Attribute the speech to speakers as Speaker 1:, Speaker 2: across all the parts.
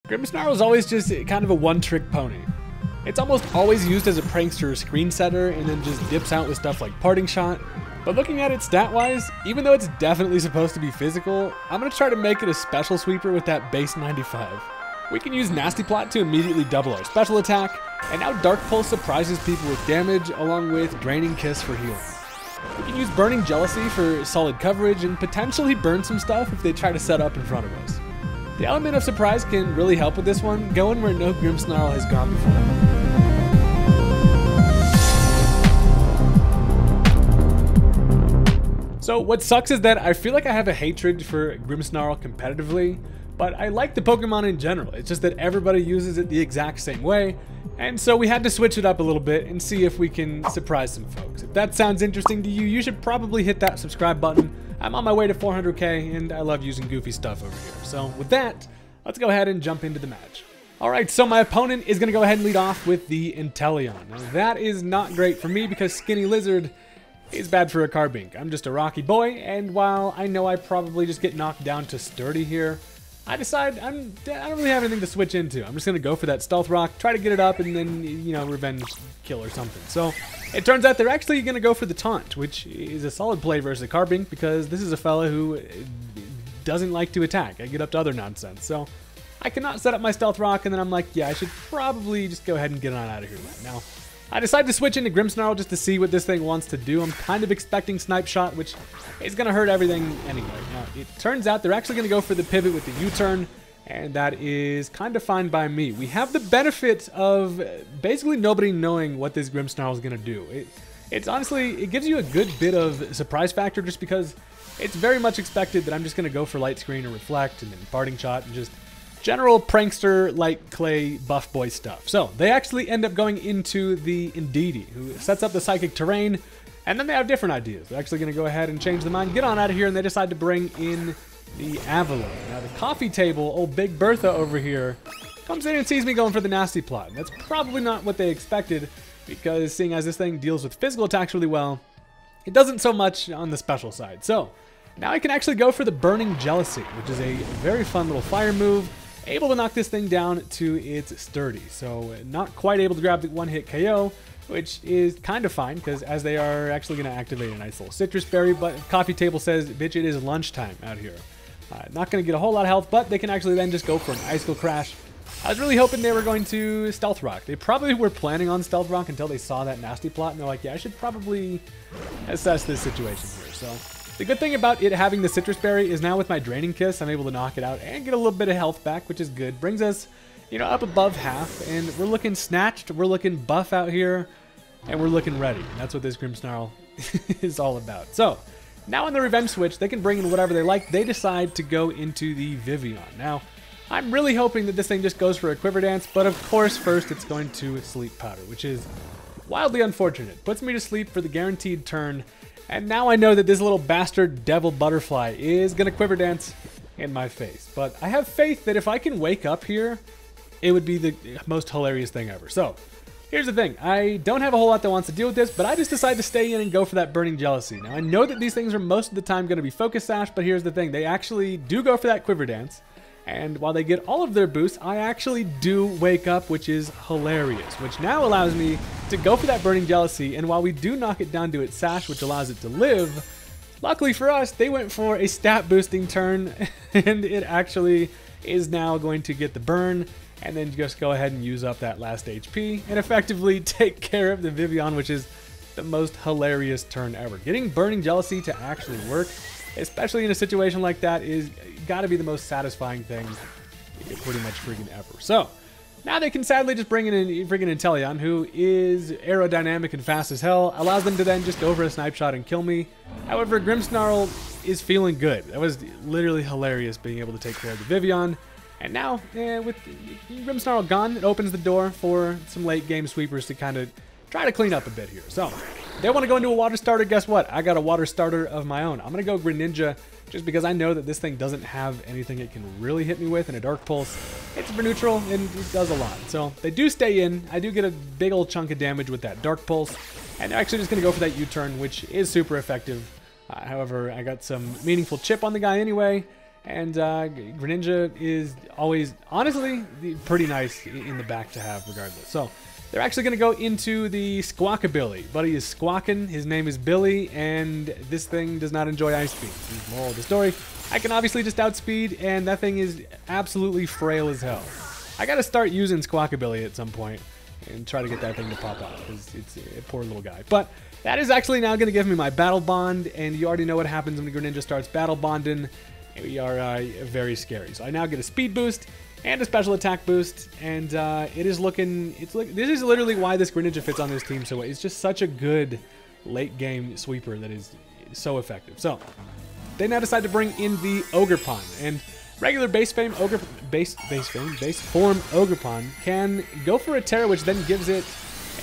Speaker 1: Grimmsnarl is always just kind of a one-trick pony. It's almost always used as a prankster screen setter and then just dips out with stuff like Parting Shot. But looking at it stat-wise, even though it's definitely supposed to be physical, I'm going to try to make it a special sweeper with that base 95. We can use Nasty Plot to immediately double our special attack, and now Dark Pulse surprises people with damage along with Draining Kiss for healing. We can use Burning Jealousy for solid coverage and potentially burn some stuff if they try to set up in front of us. The element of surprise can really help with this one, going where no Grimmsnarl has gone before. So what sucks is that I feel like I have a hatred for Grimmsnarl competitively, but I like the Pokemon in general. It's just that everybody uses it the exact same way, and so we had to switch it up a little bit and see if we can surprise some folks. If that sounds interesting to you, you should probably hit that subscribe button. I'm on my way to 400k, and I love using goofy stuff over here. So with that, let's go ahead and jump into the match. Alright, so my opponent is going to go ahead and lead off with the Inteleon. Now that is not great for me because Skinny Lizard is bad for a Carbink. I'm just a rocky boy, and while I know I probably just get knocked down to Sturdy here, I decide I don't really have anything to switch into. I'm just going to go for that Stealth Rock, try to get it up, and then, you know, Revenge Kill or something. So it turns out they're actually going to go for the Taunt, which is a solid play versus a Carbink because this is a fella who doesn't like to attack. I get up to other nonsense. So I cannot set up my Stealth Rock, and then I'm like, yeah, I should probably just go ahead and get on out of here right now. I decided to switch into Grimmsnarl just to see what this thing wants to do. I'm kind of expecting Snipe Shot, which is going to hurt everything anyway. Now, it turns out they're actually going to go for the pivot with the U-turn, and that is kind of fine by me. We have the benefit of basically nobody knowing what this Grimmsnarl is going to do. It's honestly, it gives you a good bit of surprise factor just because it's very much expected that I'm just going to go for Light Screen or Reflect and then Parting Shot and just general prankster, light clay, buff boy stuff. So they actually end up going into the Indeedee, who sets up the Psychic Terrain, and then they have different ideas. They're actually going to go ahead and change the mind, get on out of here, and they decide to bring in the Avalon. Now the coffee table, old Big Bertha over here, comes in and sees me going for the Nasty Plot. That's probably not what they expected, because seeing as this thing deals with physical attacks really well, it doesn't so much on the special side. So now I can actually go for the Burning Jealousy, which is a very fun little fire move. Able to knock this thing down to its Sturdy, so not quite able to grab the one-hit KO, which is kind of fine, because as they are actually going to activate a nice little Citrus Berry, but Coffee Table says, bitch, it is lunchtime out here. Not going to get a whole lot of health, but they can actually then just go for an Icicle Crash. I was really hoping they were going to Stealth Rock. They probably were planning on Stealth Rock until they saw that Nasty Plot, and they're like, yeah, I should probably assess this situation here, so the good thing about it having the Citrus Berry is now with my Draining Kiss, I'm able to knock it out and get a little bit of health back, which is good. Brings us, you know, up above half, and we're looking snatched, we're looking buff out here, and we're looking ready. And that's what this Grimmsnarl is all about. So, now on the Revenge Switch, they can bring in whatever they like. They decide to go into the Vivian. Now, I'm really hoping that this thing just goes for a Quiver Dance, but of course, first it's going to Sleep Powder, which is wildly unfortunate. Puts me to sleep for the guaranteed turn. And now I know that this little bastard Devil Butterfly is going to Quiver Dance in my face. But I have faith that if I can wake up here, it would be the most hilarious thing ever. So, here's the thing. I don't have a whole lot that wants to deal with this, but I just decided to stay in and go for that Burning Jealousy. Now, I know that these things are most of the time going to be Focus Sash, but here's the thing. They actually do go for that Quiver Dance. And while they get all of their boosts, I actually do wake up, which is hilarious, which now allows me to go for that Burning Jealousy. And while we do knock it down to its Sash, which allows it to live, luckily for us, they went for a stat boosting turn, and it actually is now going to get the burn, and then just go ahead and use up that last HP, and effectively take care of the Vivian, which is the most hilarious turn ever. Getting Burning Jealousy to actually work, especially in a situation like that, is got to be the most satisfying thing pretty much freaking ever. So now they can sadly just bring in a freaking Inteleon, who is aerodynamic and fast as hell, allows them to then just go for a Snipe Shot and kill me. However, Grimmsnarl is feeling good. That was literally hilarious being able to take care of the Vivian. And now, with Grimmsnarl gone, it opens the door for some late game sweepers to kind of try to clean up a bit here. So they want to go into a water starter. Guess what? I got a water starter of my own. I'm going to go Greninja just because I know that this thing doesn't have anything it can really hit me with in a Dark Pulse. It's for neutral and it does a lot. So they do stay in. I do get a big old chunk of damage with that Dark Pulse. And they're actually just going to go for that U-turn, which is super effective. However, I got some meaningful chip on the guy anyway. And Greninja is always, honestly, pretty nice in the back to have regardless. So they're actually going to go into the Squawkabilly. Buddy is squawking, his name is Billy, and this thing does not enjoy ice beam. The moral of the story, I can obviously just outspeed, and that thing is absolutely frail as hell. I got to start using Squawkabilly at some point and try to get that thing to pop out, because it's a poor little guy. But that is actually now going to give me my Battle Bond, and you already know what happens when Greninja starts Battle Bonding. We are very scary. So I now get a speed boost and a special attack boost, and it is looking, this is literally why this Greninja fits on this team so well. It's just such a good late game sweeper that is so effective. So they now decide to bring in the Ogerpon, and regular base form Ogerpon can go for a Terra, which then gives it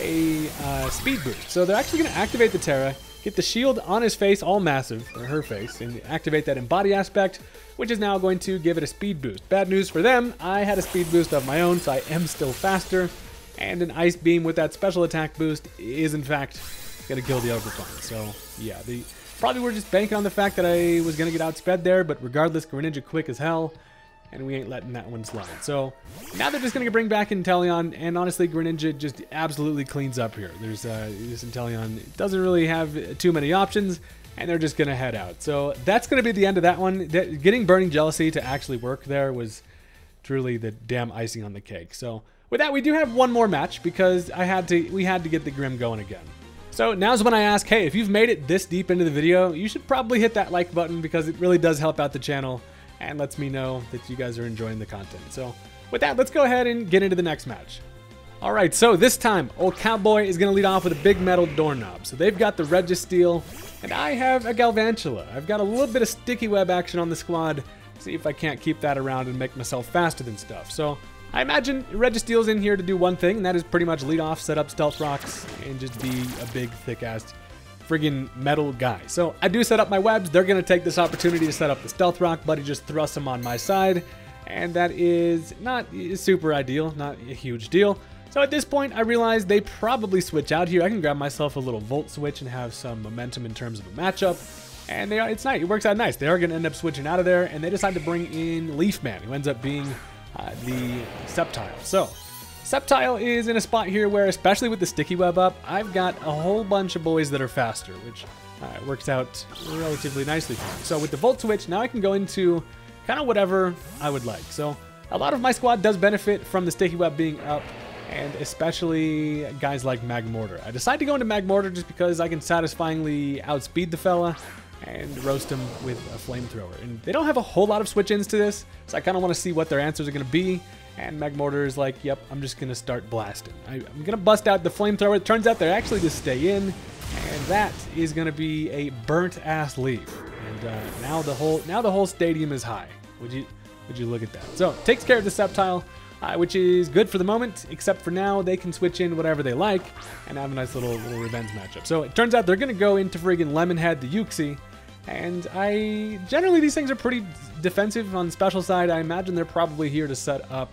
Speaker 1: a speed boost. So they're actually going to activate the Terra, get the shield on his face, all massive, or her face, and activate that in body aspect, which is now going to give it a speed boost. Bad news for them, I had a speed boost of my own, so I am still faster, and an ice beam with that special attack boost is in fact going to kill the Ogerpon. So yeah, probably were just banking on the fact that I was going to get outsped there, but regardless, Greninja quick as hell, and we ain't letting that one slide. So now they're just going to bring back Inteleon, and honestly, Greninja just absolutely cleans up here. There's this Inteleon doesn't really have too many options, and they're just going to head out. So that's going to be the end of that one. Getting Burning Jealousy to actually work there was truly the damn icing on the cake. So with that, we do have one more match because we had to get the Grim going again. So now's when I ask, hey, if you've made it this deep into the video, you should probably hit that like button because it really does help out the channel and lets me know that you guys are enjoying the content. So with that, let's go ahead and get into the next match. All right, so this time, old Cowboy is going to lead off with a big metal doorknob. So they've got the Registeel, and I have a Galvantula. I've got a little bit of sticky web action on the squad. See if I can't keep that around and make myself faster than stuff. So I imagine Registeel's in here to do one thing, and that is pretty much lead off, set up Stealth Rocks, and just be a big, thick-ass friggin' metal guy. So I do set up my webs. They're going to take this opportunity to set up the Stealth Rock, but he just thrusts them on my side, and that is not super ideal, not a huge deal. So at this point, I realize they probably switch out here. I can grab myself a little Volt Switch and have some momentum in terms of a matchup. And it's nice. It works out nice. They are going to end up switching out of there, and they decide to bring in Leaf Man, who ends up being the Sceptile. So Sceptile is in a spot here where, especially with the Sticky Web up, I've got a whole bunch of boys that are faster, which works out relatively nicely for me. So with the Volt Switch, now I can go into kind of whatever I would like. So a lot of my squad does benefit from the Sticky Web being up, and especially guys like Magmortar. I decided to go into Magmortar just because I can satisfyingly outspeed the fella and roast him with a flamethrower. And they don't have a whole lot of switch-ins to this, so I kind of want to see what their answers are going to be. And Magmortar is like, yep, I'm just going to start blasting. I'm going to bust out the flamethrower. It turns out they're actually to stay in, and that is going to be a burnt-ass leaf. And now the whole stadium is high. Would you look at that? So takes care of the Sceptile, which is good for the moment, except for now they can switch in whatever they like and have a nice little revenge matchup. So it turns out they're going to go into friggin' Lemonhead, the Uxie, and generally these things are pretty defensive on the special side. I imagine they're probably here to set up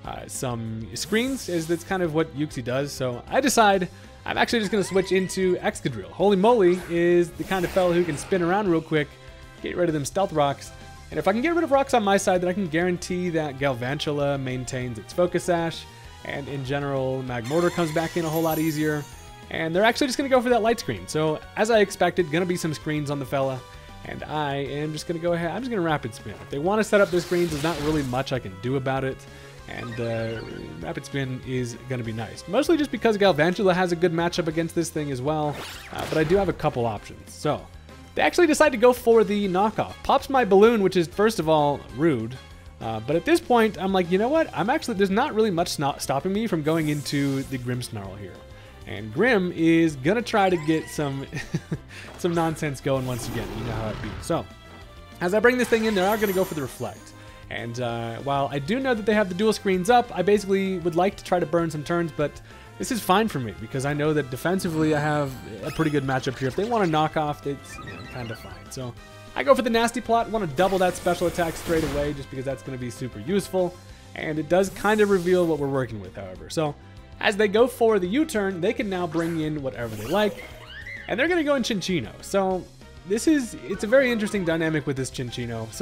Speaker 1: some screens, as that's kind of what Uxie does. So I decide I'm actually just going to switch into Excadrill. Holy moly is the kind of fellow who can spin around real quick, get rid of them Stealth Rocks. And if I can get rid of rocks on my side, then I can guarantee that Galvantula maintains its Focus Sash, and in general, Magmortar comes back in a whole lot easier. And they're actually just going to go for that light screen. So, as I expected, going to be some screens on the fella, and I am just going to go ahead. I'm just going to Rapid Spin. If they want to set up their screens, there's not really much I can do about it, and Rapid Spin is going to be nice. Mostly just because Galvantula has a good matchup against this thing as well, but I do have a couple options. So they actually decide to go for the knockoff. Pops my balloon, which is, first of all, rude. But at this point, I'm like, you know what? There's not really much stopping me from going into the Grimmsnarl here. And Grim is going to try to get some some nonsense going once again. You know how it be. So, as I bring this thing in, they are going to go for the Reflect. And while I do know that they have the dual screens up, I basically would like to try to burn some turns, but this is fine for me because I know that defensively I have a pretty good matchup here. If they want to knock off, it's kind of fine. So I go for the Nasty Plot, want to double that special attack straight away just because that's going to be super useful. And it does kind of reveal what we're working with, however. So as they go for the U-turn, they can now bring in whatever they like. And they're going to go in Chinchino. So it's a very interesting dynamic with this Chinchino. So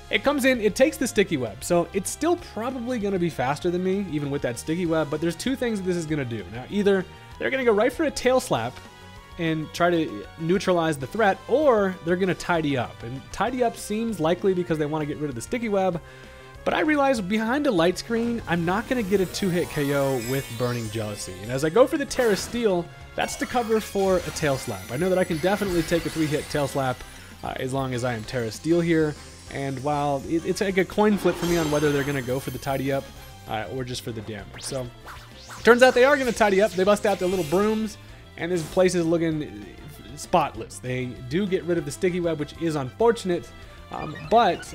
Speaker 1: it comes in, it takes the sticky web, so it's still probably going to be faster than me, even with that sticky web, but there's two things this is going to do. Now, either they're going to go right for a tail slap and try to neutralize the threat, or they're going to tidy up. And tidy up seems likely because they want to get rid of the sticky web, but I realize behind a light screen, I'm not going to get a 2-hit KO with Burning Jealousy. And as I go for the Terra Steel, that's to cover for a tail slap. I know that I can definitely take a 3-hit tail slap as long as I am Terra Steel here. And while it's like a coin flip for me on whether they're going to go for the tidy up or just for the damage. So, turns out they are going to tidy up. They bust out their little brooms, and this place is looking spotless. They do get rid of the sticky web, which is unfortunate, but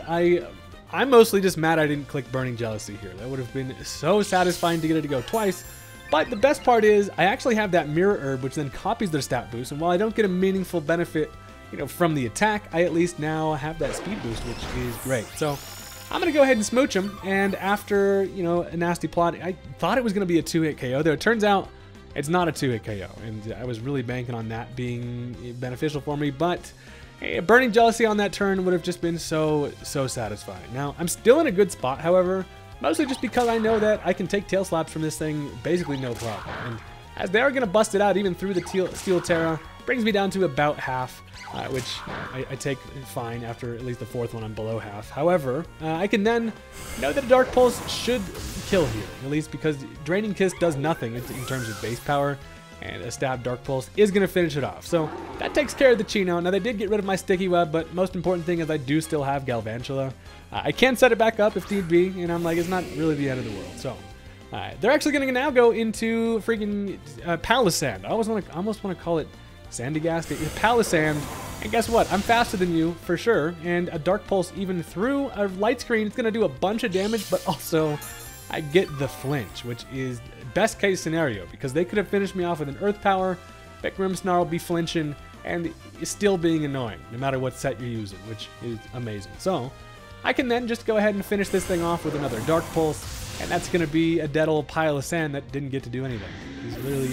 Speaker 1: I'm mostly just mad I didn't click Burning Jealousy here. That would have been so satisfying to get it to go twice. But the best part is I actually have that Mirror Herb, which then copies their stat boost, and while I don't get a meaningful benefit from the attack, I at least now have that speed boost, which is great. So I'm going to go ahead and smooch him, and after, a nasty plot, I thought it was going to be a 2-hit KO, though it turns out it's not a 2-hit KO, and I was really banking on that being beneficial for me, but Burning Jealousy on that turn would have just been so satisfying. Now, I'm still in a good spot, however, mostly just because I know that I can take tail slaps from this thing basically no problem, and as they are going to bust it out even through the Steel Terra, brings me down to about half, which I take fine. After at least the fourth one, I'm below half. However, I can then know that a Dark Pulse should kill here, at least because Draining Kiss does nothing in terms of base power, and a Stab Dark Pulse is going to finish it off. So that takes care of the Chino. Now, they did get rid of my Sticky Web, but most important thing is I do still have Galvantula. I can set it back up if need be, and I'm like, it's not really the end of the world. So they're actually going to now go into freaking Palisand. I almost want to call it Sandygast, Palisand, and guess what? I'm faster than you for sure, and a Dark Pulse even through a light screen, it's gonna do a bunch of damage, but also I get the flinch, which is best case scenario because they could have finished me off with an Earth Power, but Grimmsnarl be flinching and still being annoying no matter what set you're using, which is amazing. So I can then just go ahead and finish this thing off with another Dark Pulse, and that's gonna be a dead old pile of sand that didn't get to do anything. He's literally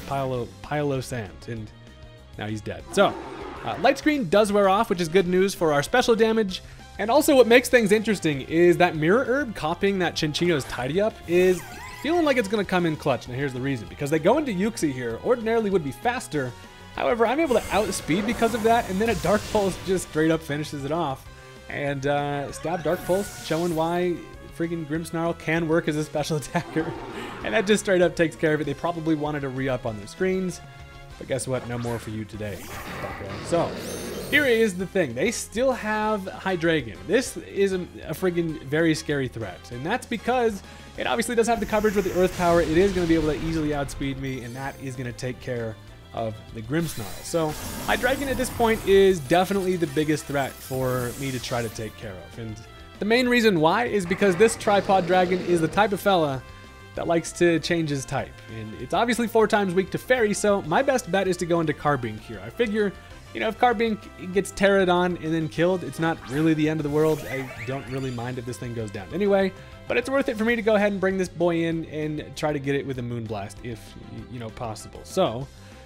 Speaker 1: a pile of sand, and now he's dead. So, light screen does wear off, which is good news for our special damage. And also what makes things interesting is that Mirror Herb copying that Chinchino's Tidy Up is feeling like it's going to come in clutch. Now here's the reason. Because they go into Yuxi here, ordinarily would be faster. However, I'm able to outspeed because of that, and then a Dark Pulse just straight up finishes it off. And Stab Dark Pulse showing why freaking Grimmsnarl can work as a special attacker. And that just straight up takes care of it. They probably wanted to re-up on their screens. But guess what? No more for you today. Okay. So, here is the thing. They still have Hydreigon. This is a friggin' very scary threat. And that's because it obviously does have the coverage with the Earth Power. It is going to be able to easily outspeed me, and that is going to take care of the Grimmsnarl. So, Hydreigon at this point is definitely the biggest threat for me to try to take care of. And the main reason why is because this Tripod Dragon is the type of fella that likes to change his type, and it's obviously 4 times weak to Fairy, so my best bet is to go into Carbink here. I figure, if Carbink gets Terra'd on and then killed, it's not really the end of the world. I don't really mind if this thing goes down anyway, but it's worth it for me to go ahead and bring this boy in and try to get it with a Moonblast if, possible. So,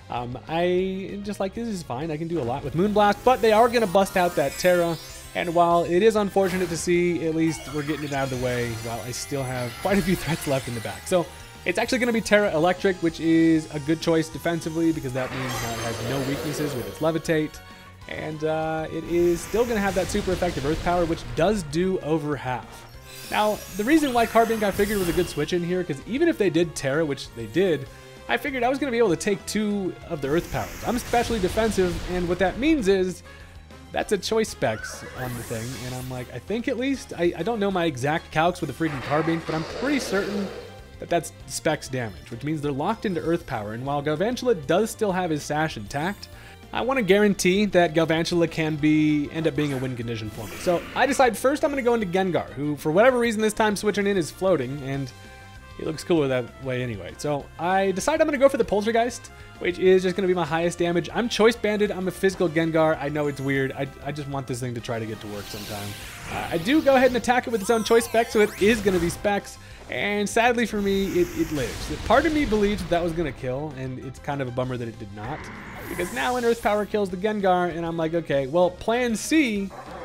Speaker 1: I just like, this is fine. I can do a lot with Moonblast, but they are going to bust out that Terra. And while it is unfortunate to see, at least we're getting it out of the way while I still have quite a few threats left in the back. So it's actually going to be Terra Electric, which is a good choice defensively because that means that it has no weaknesses with its Levitate. And it is still going to have that super effective Earth Power, which does do over half. Now, the reason why Carbink I figured was a good switch in here, because even if they did Terra, which they did, I figured I was going to be able to take 2 of the Earth Powers. I'm especially defensive, and what that means is that's a choice specs on the thing, and I'm like, I think at least, I don't know my exact calcs with the freaking Carbink, but I'm pretty certain that that's specs damage, which means they're locked into Earth Power, and while Galvantula does still have his sash intact, I want to guarantee that Galvantula can end up being a win condition for me. So I decide first I'm going to go into Gengar, who for whatever reason this time switching in is floating, and he looks cooler that way anyway. So I decide I'm going to go for the Poltergeist, which is just going to be my highest damage. I'm choice banded. I'm a physical Gengar. I know it's weird. I just want this thing to try to get to work sometime. I do go ahead and attack it with its own choice spec, so it is going to be specs. And sadly for me, it lives. Part of me believed that was going to kill, and it's kind of a bummer that it did not. Because now an Earth Power kills the Gengar, and I'm like, okay, well, plan C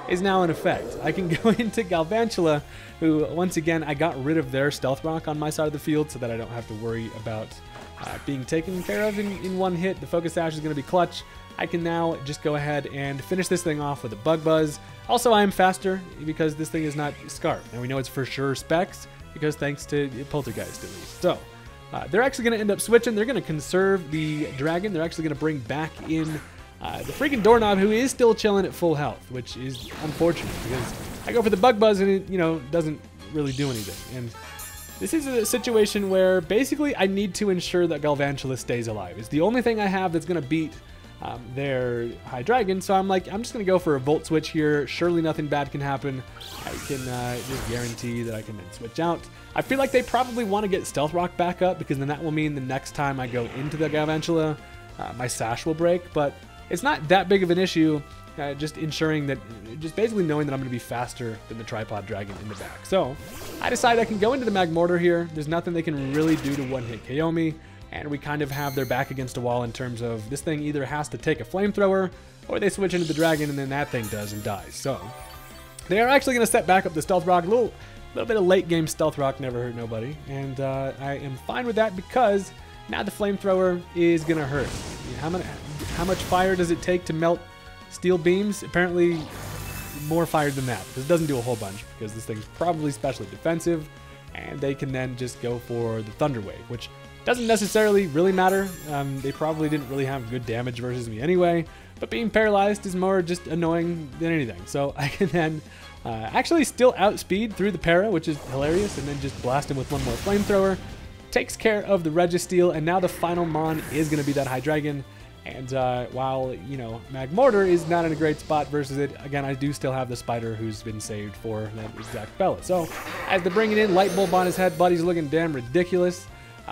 Speaker 1: is now in effect. I can go into Galvantula, who, once again, I got rid of their Stealth Rock on my side of the field so that I don't have to worry about being taken care of in one hit. The Focus Sash is going to be clutch. I can now just go ahead and finish this thing off with a Bug Buzz. Also, I am faster because this thing is not Scarf, and we know it's for sure Specs because thanks to Poltergeist at least. So, they're actually going to end up switching. They're going to conserve the Dragon. They're actually going to bring back in the freaking Doorknob, who is still chilling at full health, which is unfortunate because I go for the Bug Buzz and it, you know, doesn't really do anything. And this is a situation where basically I need to ensure that Galvantula stays alive. It's the only thing I have that's going to beat their High Dragon, so I'm like, I'm just going to go for a Volt Switch here. Surely nothing bad can happen. I can just guarantee that I can then switch out. I feel like they probably want to get Stealth Rock back up because then that will mean the next time I go into the Galvantula, my Sash will break, but it's not that big of an issue. Just ensuring that, just basically knowing that I'm going to be faster than the Tripod Dragon in the back. So I decide I can go into the Magmortar here. There's nothing they can really do to one-hit KO me, and we kind of have their back against a wall in terms of this thing either has to take a Flamethrower or they switch into the Dragon and then that thing does and dies. So they are actually going to set back up the Stealth Rock. A little bit of late game Stealth Rock never hurt nobody, and I am fine with that because now the Flamethrower is going to hurt. How much fire does it take to melt Steel Beams? Apparently more fire than that. This doesn't do a whole bunch because this thing's probably specially defensive, and they can then just go for the Thunder Wave, which doesn't necessarily really matter. They probably didn't really have good damage versus me anyway, but being paralyzed is more just annoying than anything. So I can then actually still outspeed through the para, which is hilarious, and then just blast him with one more Flamethrower. Takes care of the Registeel, and now the final Mon is going to be that High Dragon. And while, you know, Magmortar is not in a great spot versus it, again, I do still have the Spider who's been saved for that exact Bella. So as they're bringing in Light Bulb on his head, Buddy's looking damn ridiculous.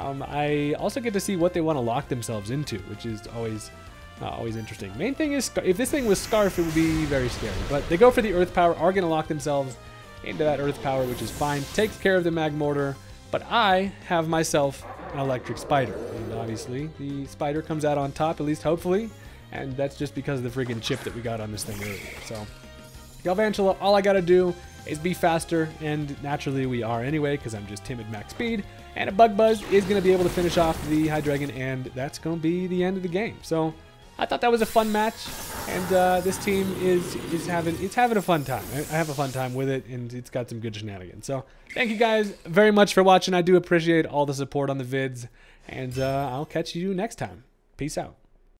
Speaker 1: I also get to see what they want to lock themselves into, which is always interesting. Main thing is, if this thing was Scarf, it would be very scary. But they go for the Earth Power, are going to lock themselves into that Earth Power, which is fine. Takes care of the Magmortar, but I have myself an Electric Spider, and obviously the Spider comes out on top, at least hopefully, and that's just because of the freaking chip that we got on this thing earlier. So Galvantula, all I gotta do is be faster, and naturally we are anyway because I'm just timid max speed, and a Bug Buzz is going to be able to finish off the High Dragon, and that's going to be the end of the game. So I thought that was a fun match, and this team is having a fun time. I have a fun time with it, and it's got some good shenanigans. So thank you guys very much for watching. I do appreciate all the support on the vids, and I'll catch you next time. Peace out.